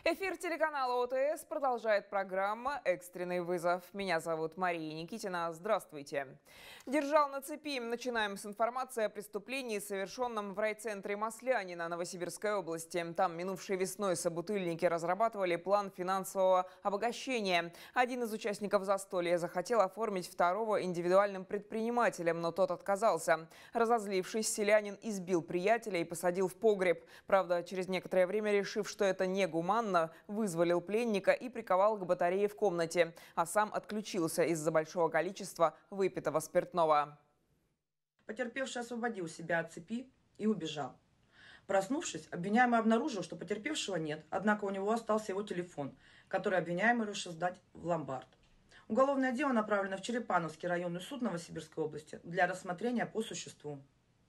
Эфир телеканала ОТС продолжает программа «Экстренный вызов». Меня зовут Мария Никитина. Здравствуйте. Держал на цепи. Начинаем с информации о преступлении, совершенном в райцентре Маслянина Новосибирской области. Там минувшей весной собутыльники разрабатывали план финансового обогащения. Один из участников застолья захотел оформить второго индивидуальным предпринимателем, но тот отказался. Разозлившись, селянин избил приятеля и посадил в погреб. Правда, через некоторое время, решив, что это негуманно, вызволил пленника и приковал к батарее в комнате, а сам отключился из-за большого количества выпитого спиртного. Потерпевший освободил себя от цепи и убежал. Проснувшись, обвиняемый обнаружил, что потерпевшего нет, однако у него остался его телефон, который обвиняемый решил сдать в ломбард. Уголовное дело направлено в Черепановский районный суд Новосибирской области для рассмотрения по существу.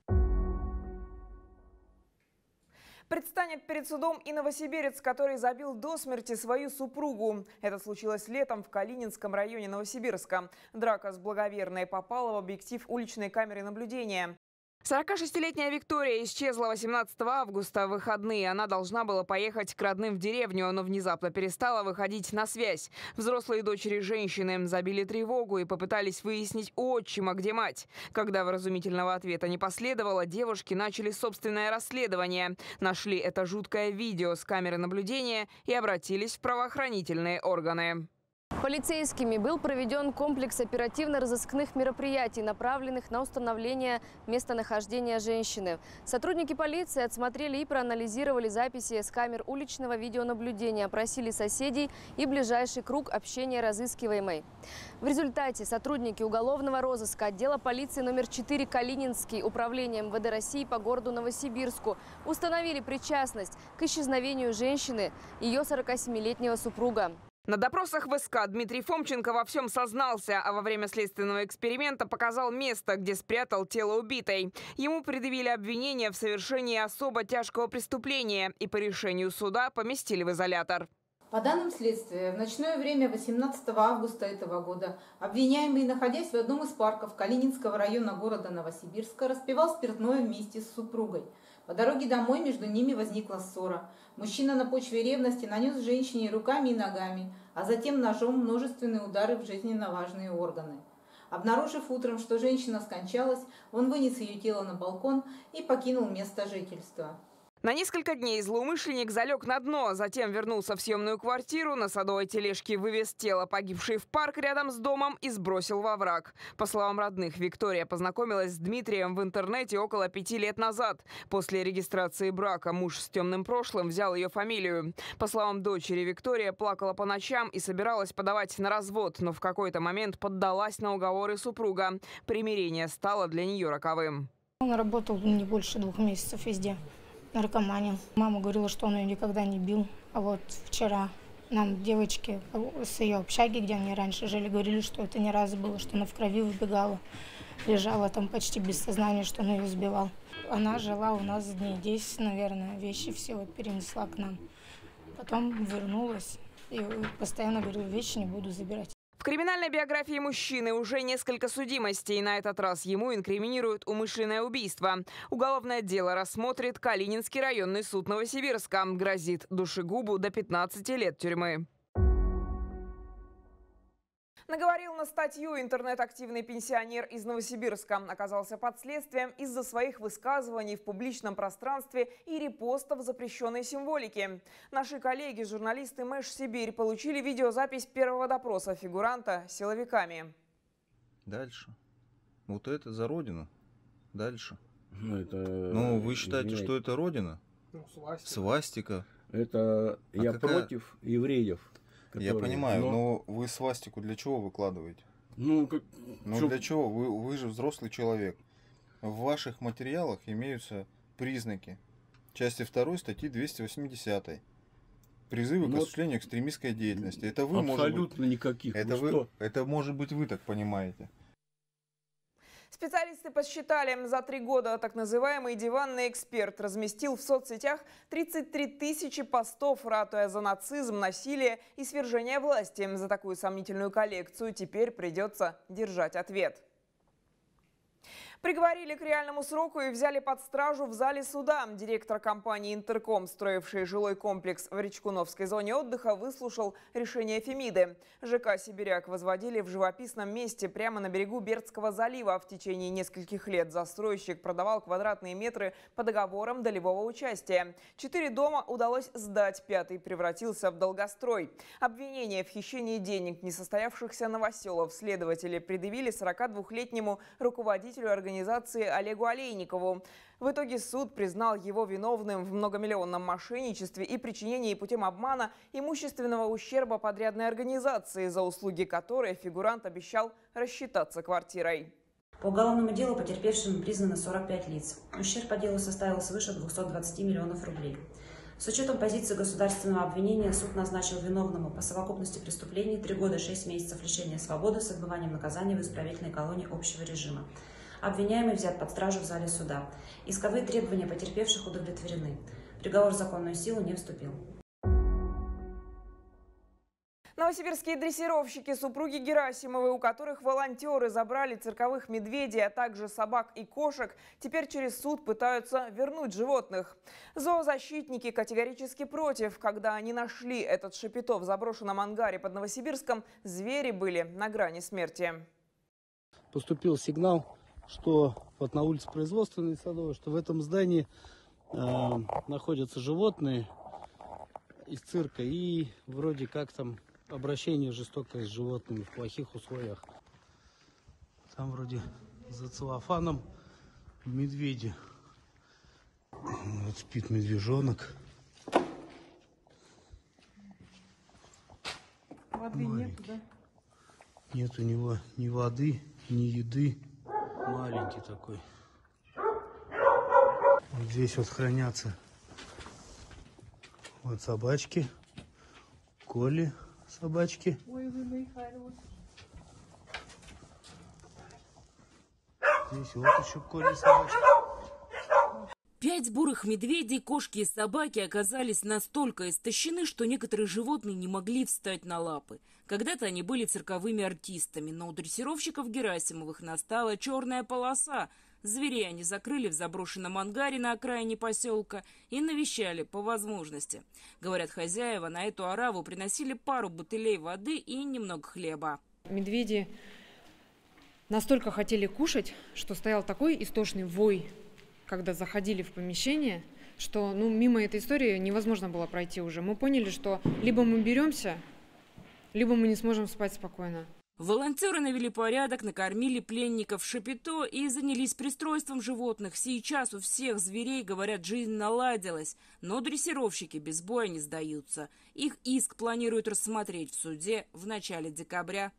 Предстанет перед судом и новосибирец, который забил до смерти свою супругу. Это случилось летом в Калининском районе Новосибирска. Драка с благоверной попала в объектив уличной камеры наблюдения. 46-летняя Виктория исчезла 18 августа в выходные. Она должна была поехать к родным в деревню, но внезапно перестала выходить на связь. Взрослые дочери женщины забили тревогу и попытались выяснить у отчима, где мать. Когда вразумительного ответа не последовало, девушки начали собственное расследование. Нашли это жуткое видео с камеры наблюдения и обратились в правоохранительные органы. Полицейскими был проведен комплекс оперативно-розыскных мероприятий, направленных на установление местонахождения женщины. Сотрудники полиции отсмотрели и проанализировали записи с камер уличного видеонаблюдения, опросили соседей и ближайший круг общения разыскиваемой. В результате сотрудники уголовного розыска отдела полиции номер 4 Калининский управления МВД России по городу Новосибирску установили причастность к исчезновению женщины, ее 47-летнего супруга. На допросах в СК Дмитрий Фомченко во всем сознался, а во время следственного эксперимента показал место, где спрятал тело убитой. Ему предъявили обвинение в совершении особо тяжкого преступления и по решению суда поместили в изолятор. По данным следствия, в ночное время 18 августа этого года обвиняемый, находясь в одном из парков Калининского района города Новосибирска, распивал спиртное вместе с супругой. По дороге домой между ними возникла ссора. Мужчина на почве ревности нанес женщине руками и ногами, а затем ножом множественные удары в жизненно важные органы. Обнаружив утром, что женщина скончалась, он вынес ее тело на балкон и покинул место жительства. На несколько дней злоумышленник залег на дно, затем вернулся в съемную квартиру, на садовой тележке вывез тело погибшей в парк рядом с домом и сбросил во враг. По словам родных, Виктория познакомилась с Дмитрием в интернете около 5 лет назад. После регистрации брака муж с темным прошлым взял ее фамилию. По словам дочери, Виктория плакала по ночам и собиралась подавать на развод, но в какой-то момент поддалась на уговоры супруга. Примирение стало для нее роковым. Он работал не больше 2 месяцев везде. Наркоманил. Мама говорила, что он ее никогда не бил. А вот вчера нам девочки с ее общаги, где они раньше жили, говорили, что это не раз было, что она в крови выбегала. Лежала там почти без сознания, что он ее сбивал. Она жила у нас дней 10, наверное. Вещи все вот перенесла к нам. Потом вернулась и постоянно говорила, вещи не буду забирать. В криминальной биографии мужчины уже несколько судимостей. На этот раз ему инкриминируют умышленное убийство. Уголовное дело рассмотрит Калининский районный суд Новосибирска. Грозит душегубу до 15 лет тюрьмы. Наговорил на статью интернет-активный пенсионер из Новосибирска. Оказался под следствием из-за своих высказываний в публичном пространстве и репостов запрещенной символики. Наши коллеги, журналисты Мэш Сибирь, получили видеозапись первого допроса фигуранта силовиками. Дальше. Вот это за родину. Дальше. Ну, вы считаете, что это родина? Свастика. Это я против евреев. Я понимаю, но вы свастику для чего выкладываете? Для чего? Вы же взрослый человек. В ваших материалах имеются признаки. Части 2 статьи 280. Призывы к осуществлению экстремистской деятельности. Это вы, абсолютно никаких. Это может быть вы так понимаете. Специалисты посчитали, за 3 года так называемый диванный эксперт разместил в соцсетях 33 тысячи постов, ратуя за нацизм, насилие и свержение власти. За такую сомнительную коллекцию теперь придется держать ответ. Приговорили к реальному сроку и взяли под стражу в зале суда. Директор компании «Интерком», строивший жилой комплекс в Речкуновской зоне отдыха, выслушал решение Фемиды. ЖК «Сибиряк» возводили в живописном месте прямо на берегу Бердского залива. В течение нескольких лет застройщик продавал квадратные метры по договорам долевого участия. 4 дома удалось сдать, 5-й превратился в долгострой. Обвинение в хищении денег несостоявшихся новоселов следователи предъявили 42-летнему руководителю организации Олегу Олейникову. В итоге суд признал его виновным в многомиллионном мошенничестве и причинении путем обмана имущественного ущерба подрядной организации, за услуги которой фигурант обещал рассчитаться квартирой. По уголовному делу потерпевшими признано 45 лиц. Ущерб по делу составил свыше 220 миллионов рублей. С учетом позиции государственного обвинения суд назначил виновному по совокупности преступлений 3 года 6 месяцев лишения свободы с отбыванием наказания в исправительной колонии общего режима. Обвиняемый взят под стражу в зале суда. Исковые требования потерпевших удовлетворены. Приговор в законную силу не вступил. Новосибирские дрессировщики, супруги Герасимовы, у которых волонтеры забрали цирковых медведей, а также собак и кошек, теперь через суд пытаются вернуть животных. Зоозащитники категорически против. Когда они нашли этот шапито в заброшенном ангаре под Новосибирском, звери были на грани смерти. Поступил сигнал, что вот на улице Производственной Садовой, что в этом здании находятся животные из цирка и вроде как там обращение жестокое с животными в плохих условиях. Там вроде за целлофаном медведи. Вот спит медвежонок. Воды нет, да? Нет у него ни воды, ни еды. Маленький такой. Вот здесь вот хранятся вот собачки. Коли собачки. Ой, вы мои хорошие. Здесь вот еще Коли собачки. 5 бурых медведей, кошки и собаки оказались настолько истощены, что некоторые животные не могли встать на лапы. Когда-то они были цирковыми артистами, но у дрессировщиков Герасимовых настала черная полоса. Зверей они закрыли в заброшенном ангаре на окраине поселка и навещали по возможности. Говорят, хозяева на эту ораву приносили пару бутылей воды и немного хлеба. Медведи настолько хотели кушать, что стоял такой истошный вой, когда заходили в помещение, что мимо этой истории невозможно было пройти уже. Мы поняли, что либо мы беремся, либо мы не сможем спать спокойно. Волонтеры навели порядок, накормили пленников шапито и занялись пристройством животных. Сейчас у всех зверей, говорят, жизнь наладилась. Но дрессировщики без боя не сдаются. Их иск планируют рассмотреть в суде в начале декабря.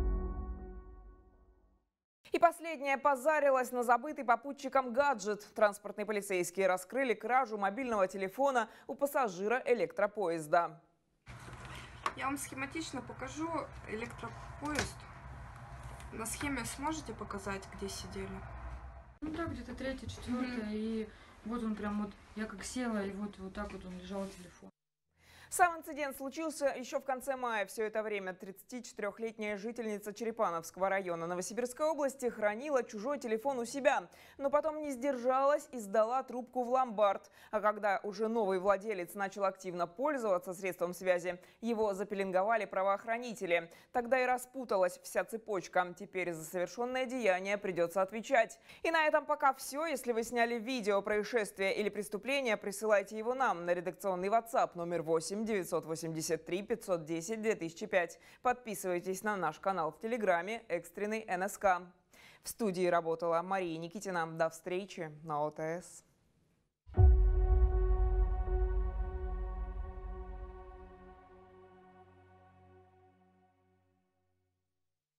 И последняя позарилась на забытый попутчиком гаджет. Транспортные полицейские раскрыли кражу мобильного телефона у пассажира электропоезда. Я вам схематично покажу электропоезд. На схеме сможете показать, где сидели? Ну да, где-то 3-я, 4-я, и вот он прям вот, я как села, и вот так вот он лежал телефон. Сам инцидент случился еще в конце мая. Все это время 34-летняя жительница Черепановского района Новосибирской области хранила чужой телефон у себя. Но потом не сдержалась и сдала трубку в ломбард. А когда уже новый владелец начал активно пользоваться средством связи, его запеленговали правоохранители. Тогда и распуталась вся цепочка. Теперь за совершенное деяние придется отвечать. И на этом пока все. Если вы сняли видео происшествия или преступления, присылайте его нам на редакционный WhatsApp номер 8 983 510 2005. Подписывайтесь на наш канал в Телеграме «Экстренный НСК». В студии работала Мария Никитина. До встречи на ОТС.